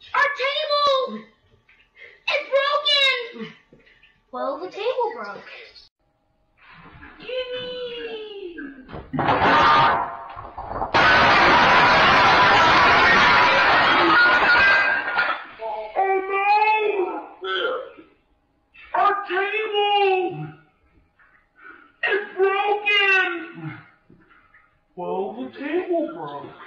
Our table! It's broken! Well, the table broke. Gimme! Oh no! Our table! It's broken! Well, the table broke.